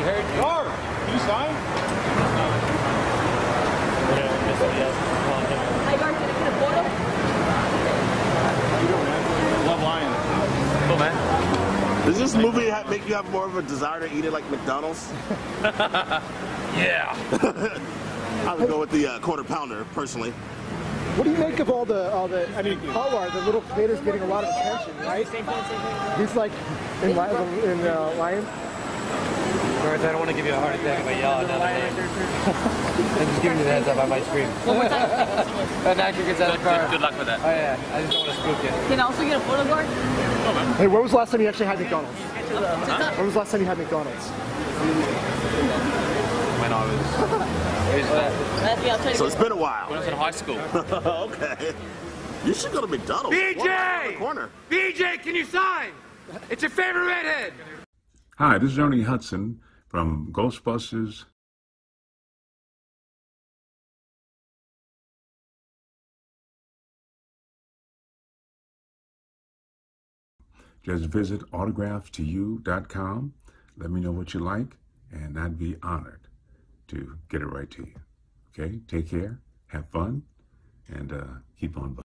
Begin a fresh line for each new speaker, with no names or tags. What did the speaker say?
heard you.
Garth, can you sign?
Hi, Garth, can I get a photo?
How you doing, man? Love Lion.
Cool, man.
Does this movie make you have more of a desire to eat it like McDonald's?
Yeah.
I would go with the quarter pounder, personally.
What do you make of all the I mean, Hallward, the little creator's getting a lot of attention, right? He's like in Lion.
Garth, I don't want to give you a heart attack if I yell another name. I'm just giving you the heads up, I might scream.
One more time.
An actor gets out of the car.
Good luck with that.
Oh yeah, I just don't want to spook you.
Can I also get a photo, Garth?
Hey, when was the last time you actually had McDonald's? When was the last time you had McDonald's?
When I was...
So it's been a while.
When I was in high school.
Okay. You should go to McDonald's.
BJ!
Corner.
BJ, can you sign? It's your favorite redhead.
Hi, this is Ernie Hudson from Ghostbusters. Just visit autographstoyou.com. Let me know what you like, and I'd be honored to get it right to you. Okay, take care, have fun, and keep on.